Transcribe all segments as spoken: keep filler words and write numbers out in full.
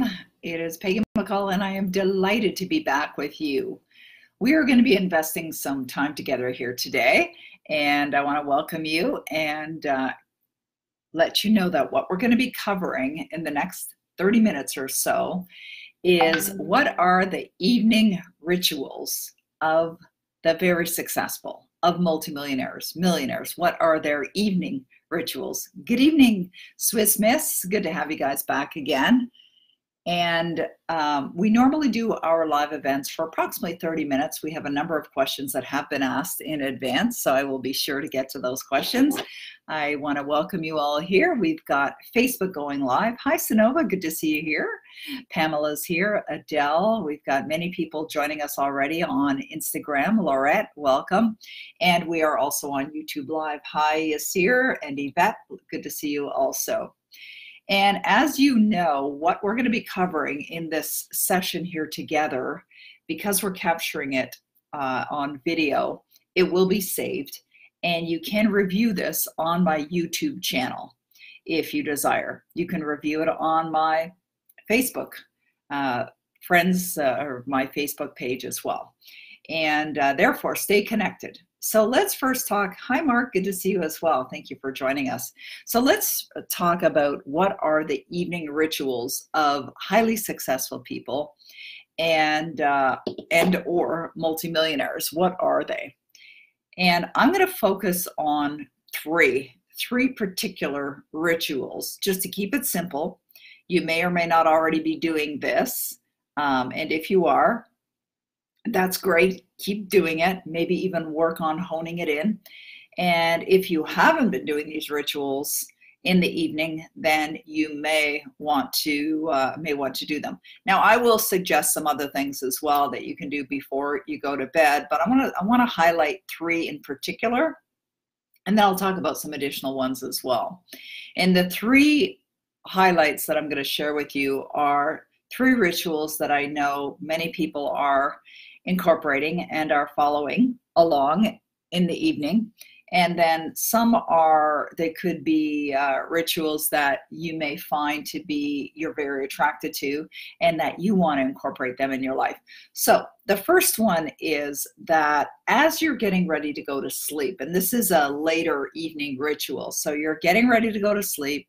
It is Peggy McColl, and I am delighted to be back with you. We are going to be investing some time together here today, and I want to welcome you and uh, let you know that what we're going to be covering in the next thirty minutes or so is what are the evening rituals of the very successful, of multimillionaires, millionaires. What are their evening rituals? Good evening, Swiss Miss. Good to have you guys back again. And um, we normally do our live events for approximately thirty minutes. We have a number of questions that have been asked in advance, so I will be sure to get to those questions. I want to welcome you all here. We've got Facebook going live. Hi, Sonova. Good to see you here. Pamela's here. Adele. We've got many people joining us already on Instagram. Laurette, welcome. And we are also on YouTube Live. Hi, Yasir and Yvette. Good to see you also. And as you know, what we're going to be covering in this session here together, because we're capturing it uh, on video, it will be saved. And you can review this on my YouTube channel if you desire. You can review it on my Facebook uh, friends uh, or my Facebook page as well. And uh, therefore, stay connected. So let's first talk. Hi, Mark. Good to see you as well. Thank you for joining us. So let's talk about what are the evening rituals of highly successful people and uh, and or multimillionaires. What are they? And I'm going to focus on three, three particular rituals, just to keep it simple. You may or may not already be doing this. Um, and if you are, that's great. Keep doing it. Maybe even work on honing it in. And if you haven't been doing these rituals in the evening, then you may want to uh, may want to do them. Now, I will suggest some other things as well that you can do before you go to bed, but I want to I want to highlight three in particular, and then I'll talk about some additional ones as well. And the three highlights that I'm going to share with you are three rituals that I know many people are incorporating and are following along in the evening. And then some are, they could be uh, rituals that you may find to be, you're very attracted to, and that you want to incorporate them in your life. So the first one is that as you're getting ready to go to sleep, and this is a later evening ritual, so you're getting ready to go to sleep,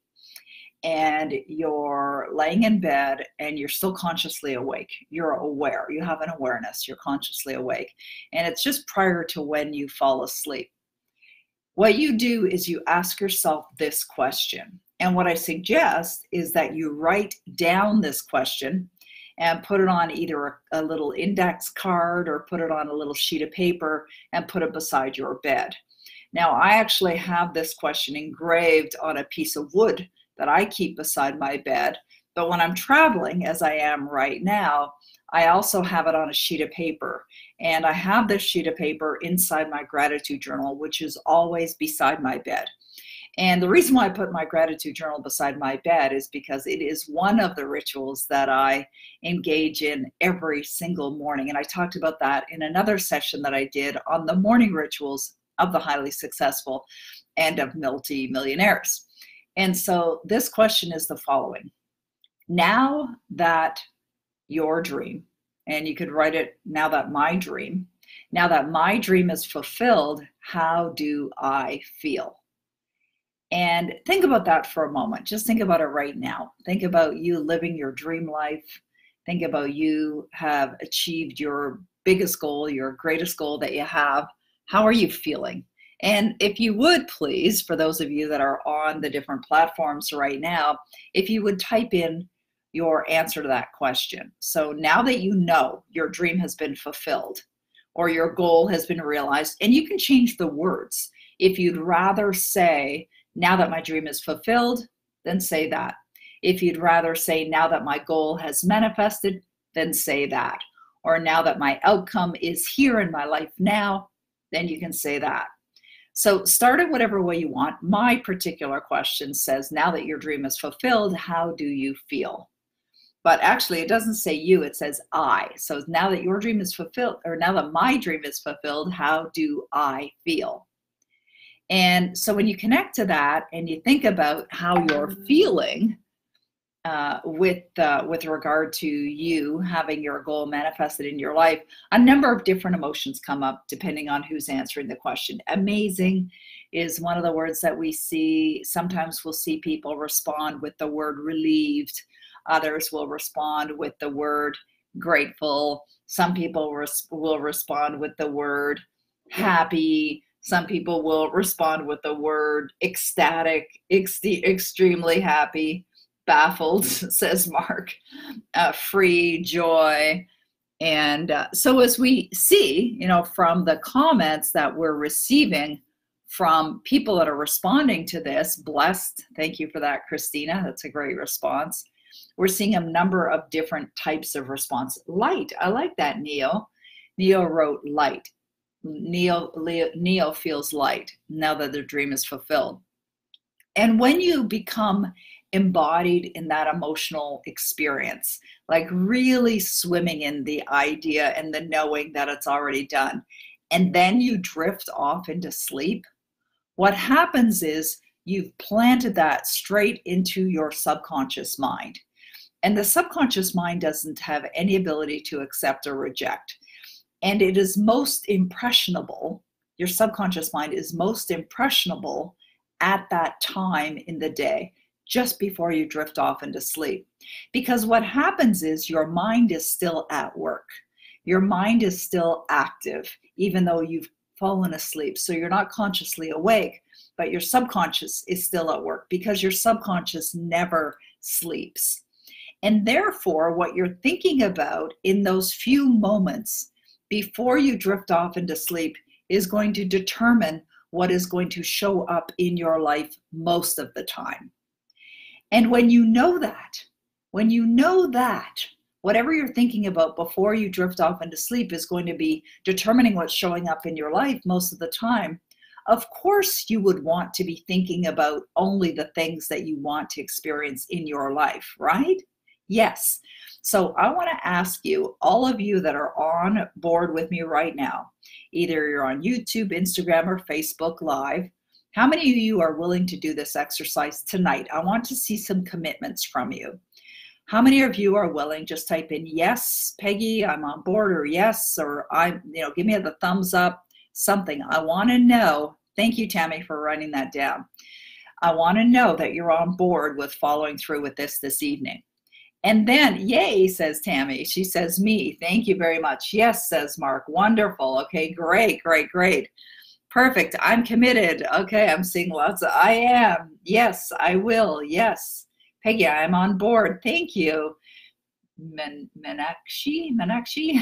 and you're laying in bed and you're still consciously awake. You're aware, you have an awareness, you're consciously awake. And it's just prior to when you fall asleep. What you do is you ask yourself this question. And what I suggest is that you write down this question and put it on either a, a little index card or put it on a little sheet of paper and put it beside your bed. Now, I actually have this question engraved on a piece of wood that I keep beside my bed. But when I'm traveling, as I am right now, I also have it on a sheet of paper. And I have this sheet of paper inside my gratitude journal, which is always beside my bed. And the reason why I put my gratitude journal beside my bed is because it is one of the rituals that I engage in every single morning. And I talked about that in another session that I did on the morning rituals of the highly successful and of multi-millionaires. And so this question is the following. Now that your dream, and you could write it, now that my dream, now that my dream is fulfilled, how do I feel? And think about that for a moment. Just think about it right now. Think about you living your dream life. Think about you have achieved your biggest goal, your greatest goal that you have. How are you feeling? And if you would please, for those of you that are on the different platforms right now, if you would type in your answer to that question. So now that you know your dream has been fulfilled or your goal has been realized, and you can change the words. If you'd rather say, now that my dream is fulfilled, then say that. If you'd rather say, now that my goal has manifested, then say that. Or now that my outcome is here in my life now, then you can say that. So start it whatever way you want. My particular question says, now that your dream is fulfilled, how do you feel? But actually it doesn't say you, it says I. So now that your dream is fulfilled, or now that my dream is fulfilled, how do I feel? And so when you connect to that and you think about how you're feeling, uh, with uh, with regard to you having your goal manifested in your life, a number of different emotions come up depending on who's answering the question. Amazing is one of the words that we see. Sometimes we'll see people respond with the word relieved. Others will respond with the word grateful. Some people res- will respond with the word happy. Some people will respond with the word ecstatic, ex- extremely happy, baffled, says Mark, uh, free, joy. And uh, so as we see, you know, from the comments that we're receiving from people that are responding to this, blessed, thank you for that, Christina, that's a great response. We're seeing a number of different types of response. Light, I like that, Neil. Neil wrote light. Neil, Neil feels light now that their dream is fulfilled. And when you become embodied in that emotional experience, like really swimming in the idea and the knowing that it's already done, and then you drift off into sleep, what happens is you've planted that straight into your subconscious mind. And the subconscious mind doesn't have any ability to accept or reject. And it is most impressionable, your subconscious mind is most impressionable at that time in the day, just before you drift off into sleep. Because what happens is your mind is still at work. Your mind is still active, even though you've fallen asleep. So you're not consciously awake, but your subconscious is still at work because your subconscious never sleeps. And therefore, what you're thinking about in those few moments before you drift off into sleep is going to determine what is going to show up in your life most of the time. And when you know that, when you know that, whatever you're thinking about before you drift off into sleep is going to be determining what's showing up in your life most of the time, of course you would want to be thinking about only the things that you want to experience in your life, right? Yes. So I want to ask you, all of you that are on board with me right now, either you're on YouTube, Instagram, or Facebook Live, how many of you are willing to do this exercise tonight? I want to see some commitments from you. How many of you are willing? Just type in yes, Peggy, I'm on board, or yes, or I, you know, give me the thumbs up, something. I want to know. Thank you, Tammy, for writing that down. I want to know that you're on board with following through with this this evening. And then, yay, says Tammy. She says, me. Thank you very much. Yes, says Mark. Wonderful. Okay, great, great, great. Perfect. I'm committed. Okay, I'm seeing lots of, I am. Yes, I will. Yes. Peggy, I'm on board. Thank you. Men, Menakshi, Menakshi.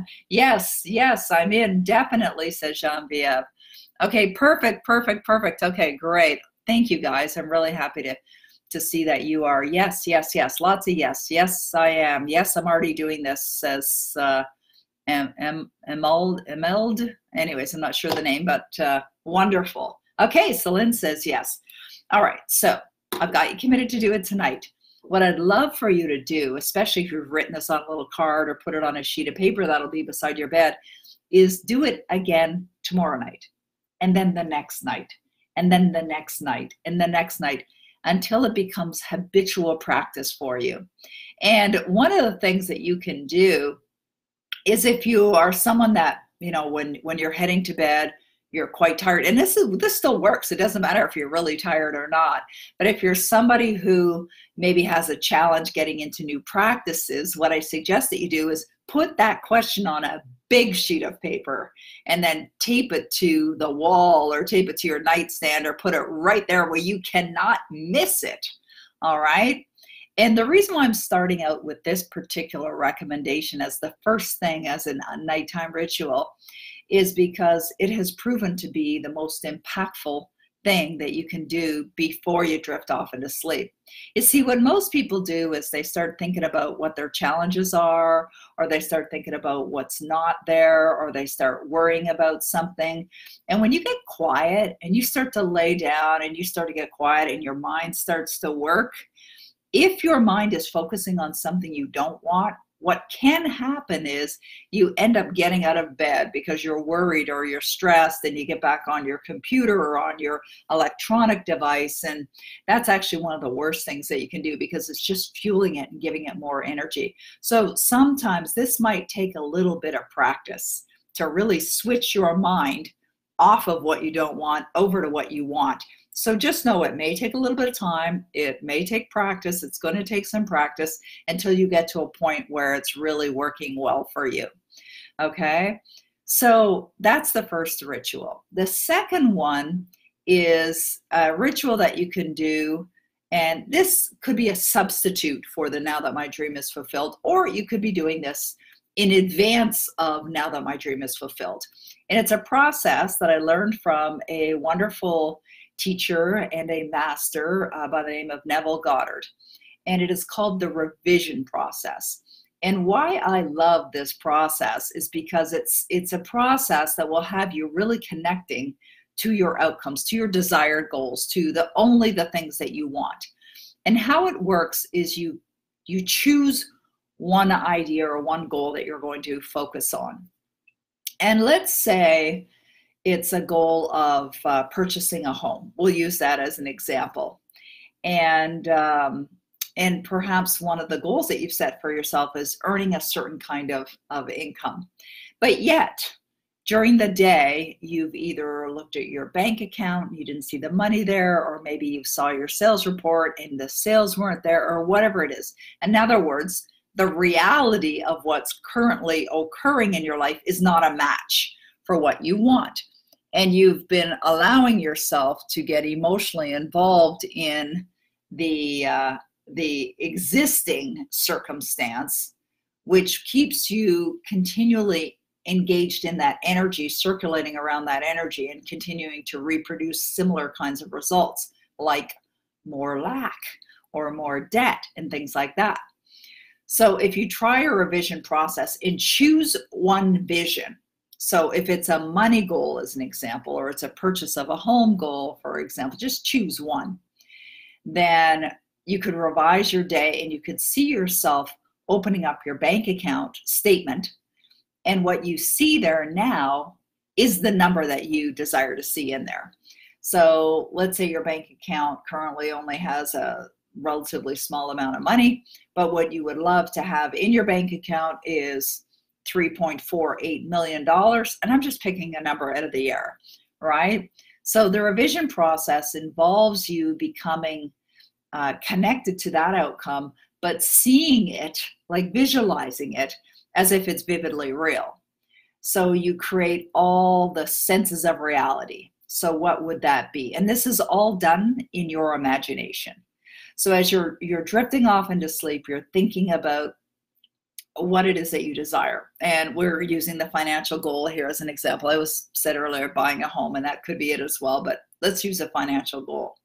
Yes, yes, I'm in. Definitely, says Genevieve. Okay, perfect, perfect, perfect. Okay, great. Thank you, guys. I'm really happy to to see that you are. Yes, yes, yes. Lots of yes. Yes, I am. Yes, I'm already doing this, says uh, Em, Em, Emeld, Emeld. Anyways, I'm not sure the name, but uh, wonderful. Okay, Celine says yes. All right, so I've got you committed to do it tonight. What I'd love for you to do, especially if you've written this on a little card or put it on a sheet of paper that'll be beside your bed, is do it again tomorrow night, and then the next night, and then the next night, and the next night, until it becomes habitual practice for you. And one of the things that you can do is, if you are someone that, you know, when, when you're heading to bed, you're quite tired, and this is this still works. It doesn't matter if you're really tired or not. But if you're somebody who maybe has a challenge getting into new practices, what I suggest that you do is put that question on a big sheet of paper and then tape it to the wall or tape it to your nightstand or put it right there where you cannot miss it. All right. And the reason why I'm starting out with this particular recommendation as the first thing as a nighttime ritual is because it has proven to be the most impactful thing that you can do before you drift off into sleep. You see, what most people do is they start thinking about what their challenges are, or they start thinking about what's not there, or they start worrying about something. And when you get quiet and you start to lay down and you start to get quiet and your mind starts to work, if your mind is focusing on something you don't want, what can happen is you end up getting out of bed because you're worried or you're stressed, and you get back on your computer or on your electronic device. And that's actually one of the worst things that you can do, because it's just fueling it and giving it more energy. So sometimes this might take a little bit of practice to really switch your mind off of what you don't want over to what you want. So just know it may take a little bit of time. It may take practice. It's going to take some practice until you get to a point where it's really working well for you. Okay, so that's the first ritual. The second one is a ritual that you can do, and this could be a substitute for the Now That My Dream Is Fulfilled, or you could be doing this in advance of Now That My Dream Is Fulfilled. And it's a process that I learned from a wonderful teacher and a master uh, by the name of Neville Goddard. And it is called the revision process. And why I love this process is because it's it's a process that will have you really connecting to your outcomes, to your desired goals, to the only the things that you want. And how it works is you you choose one idea or one goal that you're going to focus on. And let's say it's a goal of uh, purchasing a home. We'll use that as an example. And, um, and perhaps one of the goals that you've set for yourself is earning a certain kind of, of income. But yet, during the day, you've either looked at your bank account, you didn't see the money there, or maybe you saw your sales report and the sales weren't there, or whatever it is. In other words, the reality of what's currently occurring in your life is not a match for what you want. And you've been allowing yourself to get emotionally involved in the, uh, the existing circumstance, which keeps you continually engaged in that energy, circulating around that energy and continuing to reproduce similar kinds of results, like more lack or more debt and things like that. So if you try a revision process and choose one vision, so if it's a money goal as an example, or it's a purchase of a home goal, for example, just choose one, then you could revise your day and you could see yourself opening up your bank account statement. And what you see there now is the number that you desire to see in there. So let's say your bank account currently only has a relatively small amount of money, but what you would love to have in your bank account is three point four eight million dollars. And I'm just picking a number out of the air, right? So the revision process involves you becoming uh, connected to that outcome, but seeing it, like visualizing it, as if it's vividly real. So you create all the senses of reality. So what would that be? And this is all done in your imagination. So as you're you're drifting off into sleep, you're thinking about what it is that you desire. And we're using the financial goal here as an example. I was said earlier, buying a home, and that could be it as well, but let's use a financial goal.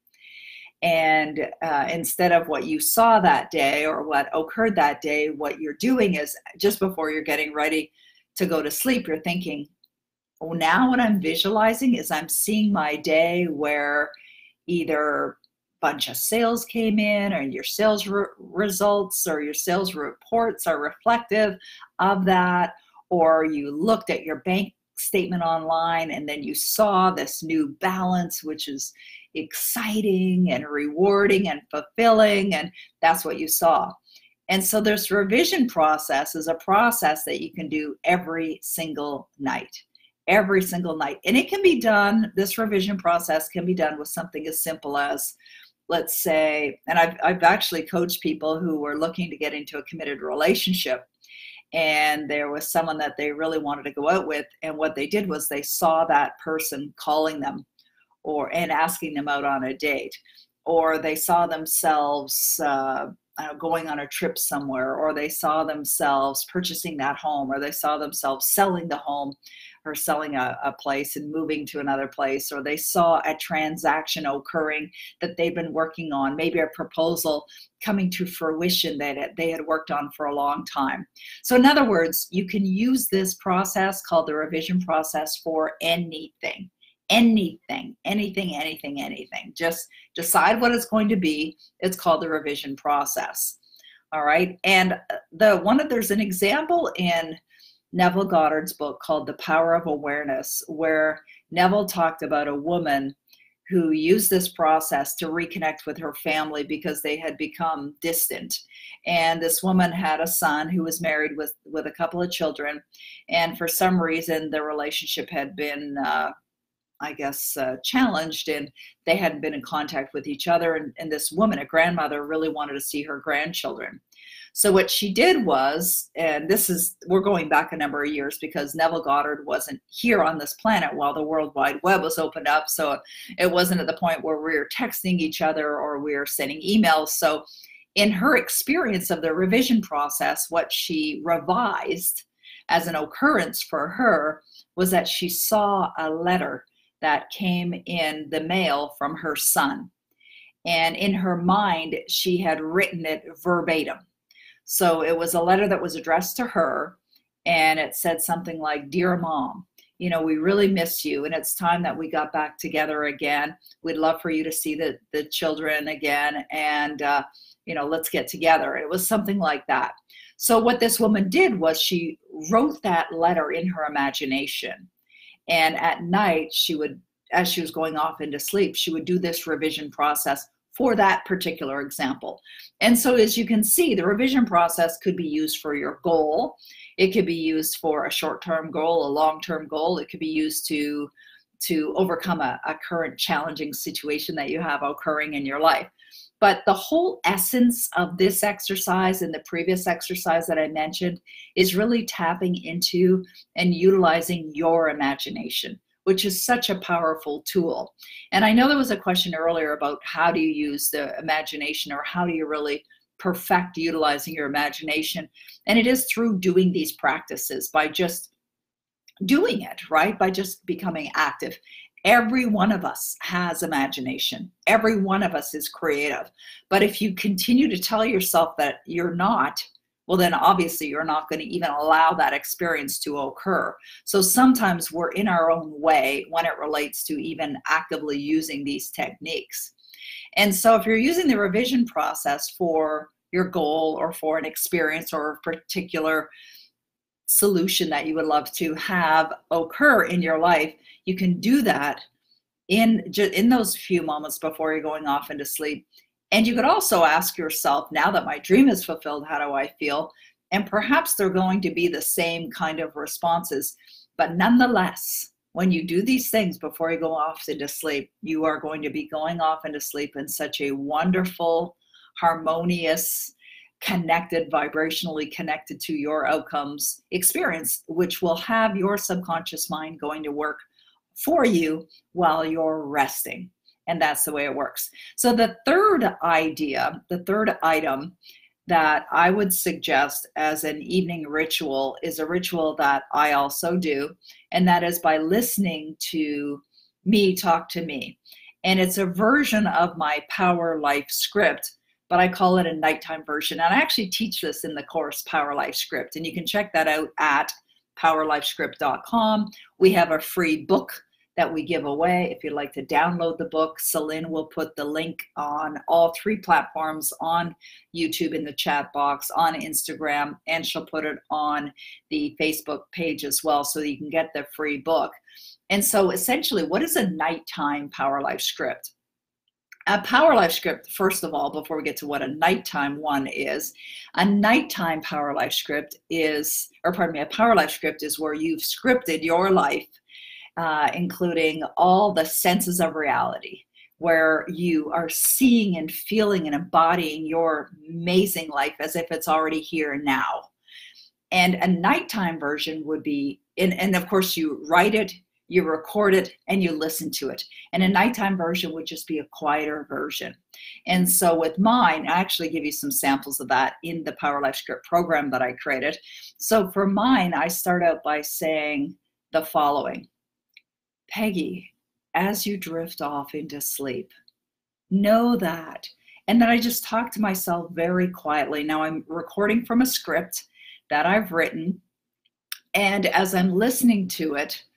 And uh, instead of what you saw that day or what occurred that day, what you're doing is just before you're getting ready to go to sleep, you're thinking, oh, now what I'm visualizing is I'm seeing my day where either bunch of sales came in, or your sales re results or your sales reports are reflective of that, or you looked at your bank statement online and then you saw this new balance, which is exciting and rewarding and fulfilling, and that's what you saw. And so this revision process is a process that you can do every single night. Every single night. And it can be done, this revision process can be done with something as simple as, let's say, and I've, I've actually coached people who were looking to get into a committed relationship, and there was someone that they really wanted to go out with, and what they did was they saw that person calling them or and asking them out on a date, or they saw themselves uh, uh, going on a trip somewhere, or they saw themselves purchasing that home, or they saw themselves selling the home or selling a, a place and moving to another place, or they saw a transaction occurring that they've been working on, maybe a proposal coming to fruition that they had worked on for a long time. So in other words, you can use this process called the revision process for anything, anything, anything, anything, anything. Just decide what it's going to be. It's called the revision process. All right. And the one of there's an example in Neville Goddard's book called The Power of Awareness, where Neville talked about a woman who used this process to reconnect with her family because they had become distant. And this woman had a son who was married with, with a couple of children. And for some reason, the relationship had been, uh, I guess, uh, challenged, and they hadn't been in contact with each other. And, and this woman, a grandmother, really wanted to see her grandchildren. So what she did was, and this is, we're going back a number of years because Neville Goddard wasn't here on this planet while the World Wide Web was opened up. So it wasn't at the point where we were texting each other or we were sending emails. So in her experience of the revision process, what she revised as an occurrence for her was that she saw a letter that came in the mail from her son. And in her mind, she had written it verbatim. So it was a letter that was addressed to her, and it said something like, "Dear Mom, you know, we really miss you, and it's time that we got back together again. We'd love for you to see the, the children again, and, uh, you know, let's get together." It was something like that. So what this woman did was she wrote that letter in her imagination, and at night she would, as she was going off into sleep, she would do this revision process for that particular example. And so as you can see, the revision process could be used for your goal. It could be used for a short-term goal, a long-term goal. It could be used to, to overcome a, a current challenging situation that you have occurring in your life. But the whole essence of this exercise and the previous exercise that I mentioned is really tapping into and utilizing your imagination, which is such a powerful tool. And I know there was a question earlier about how do you use the imagination, or how do you really perfect utilizing your imagination? And it is through doing these practices, by just doing it, right? By just becoming active. Every one of us has imagination. Every one of us is creative. But if you continue to tell yourself that you're not, well, then obviously you're not going to even allow that experience to occur. So sometimes we're in our own way when it relates to even actively using these techniques. And so if you're using the revision process for your goal, or for an experience, or a particular solution that you would love to have occur in your life, you can do that in, in those few moments before you're going off into sleep. And you could also ask yourself, now that my dream is fulfilled, how do I feel? And perhaps they're going to be the same kind of responses. But nonetheless, when you do these things before you go off into sleep, you are going to be going off into sleep in such a wonderful, harmonious, connected, vibrationally connected to your outcomes experience, which will have your subconscious mind going to work for you while you're resting. And that's the way it works. So the third idea, the third item that I would suggest as an evening ritual is a ritual that I also do. And that is by listening to me talk to me. And it's a version of my Power Life script, but I call it a nighttime version. And I actually teach this in the course Power Life Script. And you can check that out at power life script dot com. We have a free book that we give away. If you'd like to download the book, Celine will put the link on all three platforms, on YouTube in the chat box, on Instagram, and she'll put it on the Facebook page as well, so that you can get the free book. And so essentially, what is a nighttime Power Life script? A Power Life script, first of all, before we get to what a nighttime one is, a nighttime Power Life script is, or pardon me, a Power Life script is where you've scripted your life, Uh, including all the senses of reality, where you are seeing and feeling and embodying your amazing life as if it's already here now. And a nighttime version would be, and, and of course you write it, you record it, and you listen to it. And a nighttime version would just be a quieter version. And so with mine, I actually give you some samples of that in the Power Life Script program that I created. So for mine, I start out by saying the following: Peggy, as you drift off into sleep, know that. And then I just talk to myself very quietly. Now I'm recording from a script that I've written. And as I'm listening to it,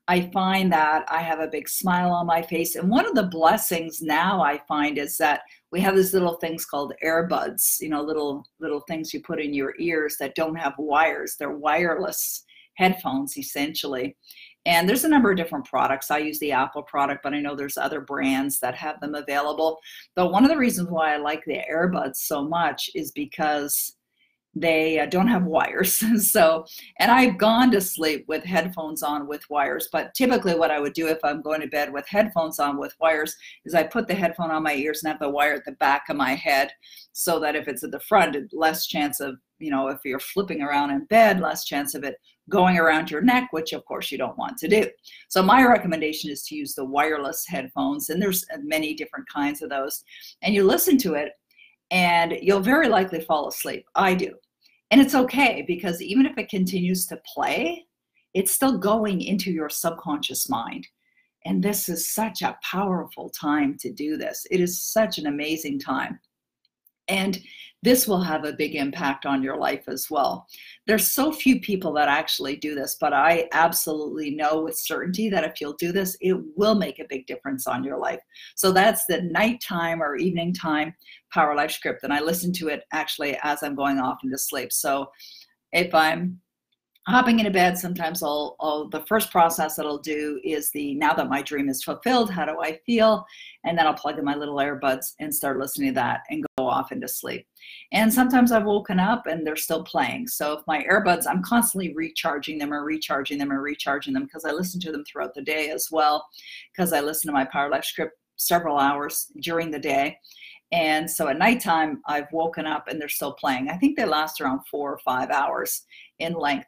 I find that I have a big smile on my face. And one of the blessings now I find is that we have these little things called earbuds, you know, little little things you put in your ears that don't have wires. They're wireless headphones essentially. And there's a number of different products. I use the Apple product, but I know there's other brands that have them available. But one of the reasons why I like the earbuds so much is because they uh, don't have wires. So, and I've gone to sleep with headphones on with wires, but typically what I would do if I'm going to bed with headphones on with wires is I put the headphone on my ears and have the wire at the back of my head, so that if it's at the front, less chance of, you know, if you're flipping around in bed, less chance of it going around your neck, which of course you don't want to do. So my recommendation is to use the wireless headphones, and there's many different kinds of those, and you listen to it and you'll very likely fall asleep. I do. And it's okay, because even if it continues to play, it's still going into your subconscious mind. And this is such a powerful time to do this. It is such an amazing time. And this will have a big impact on your life as well. There's so few people that actually do this, but I absolutely know with certainty that if you'll do this, it will make a big difference on your life. So that's the nighttime or evening time Power Life script. And I listen to it actually as I'm going off into sleep. So if I'm hopping into bed, sometimes I'll, I'll, the first process that I'll do is the, now that my dream is fulfilled, how do I feel? And then I'll plug in my little earbuds and start listening to that and go off into sleep. And sometimes I've woken up and they're still playing. So if my earbuds, I'm constantly recharging them or recharging them or recharging them, because I listen to them throughout the day as well, because I listen to my Power Life script several hours during the day. And so at nighttime, I've woken up and they're still playing. I think they last around four or five hours in length.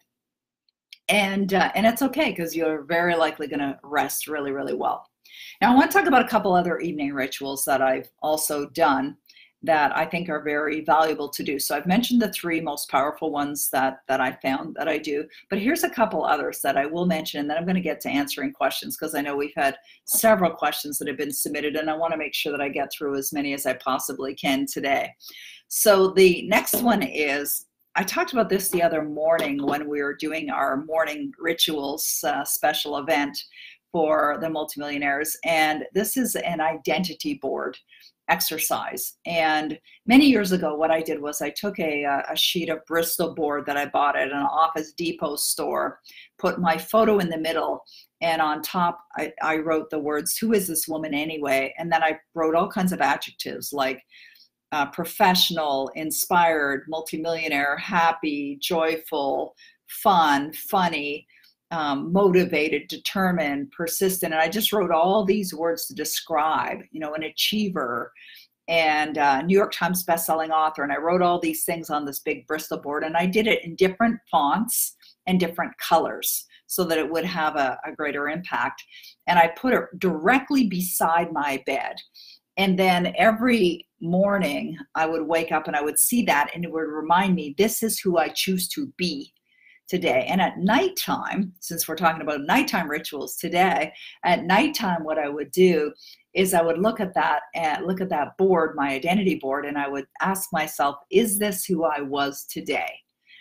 And, uh, and it's okay, because you're very likely going to rest really, really well. Now, I want to talk about a couple other evening rituals that I've also done that I think are very valuable to do. So I've mentioned the three most powerful ones that, that I found that I do, but here's a couple others that I will mention, and then I'm going to get to answering questions, because I know we've had several questions that have been submitted, and I want to make sure that I get through as many as I possibly can today. So the next one is, I talked about this the other morning when we were doing our morning rituals uh, special event for the multimillionaires. And this is an identity board exercise. And many years ago, what I did was I took a, a sheet of Bristol board that I bought at an Office Depot store, put my photo in the middle, and on top, I, I wrote the words, "Who is this woman anyway?" And then I wrote all kinds of adjectives like Uh, professional, inspired, multimillionaire, happy, joyful, fun, funny, um, motivated, determined, persistent. And I just wrote all these words to describe, you know, an achiever and uh, New York Times bestselling author. And I wrote all these things on this big Bristol board, and I did it in different fonts and different colors so that it would have a, a greater impact. And I put it directly beside my bed. And then every morning I would wake up and I would see that, and it would remind me, this is who I choose to be today. And at nighttime, since we're talking about nighttime rituals today, at nighttime, what I would do is I would look at that and look at that board, my identity board, and I would ask myself, is this who I was today?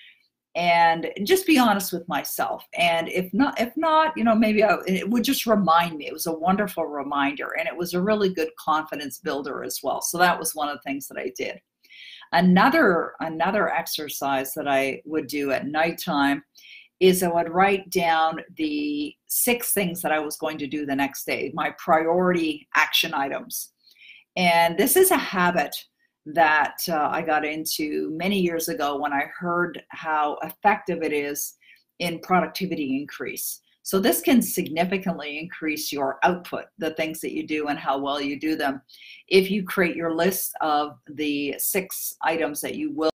And just be honest with myself. And if not, if not, you know, maybe I, it would just remind me. It was a wonderful reminder, and it was a really good confidence builder as well. So that was one of the things that I did. Another, another exercise that I would do at nighttime is I would write down the six things that I was going to do the next day, my priority action items. And this is a habit that uh, I got into many years ago when I heard how effective it is in productivity increase. So this can significantly increase your output, the things that you do and how well you do them, if you create your list of the six items that you will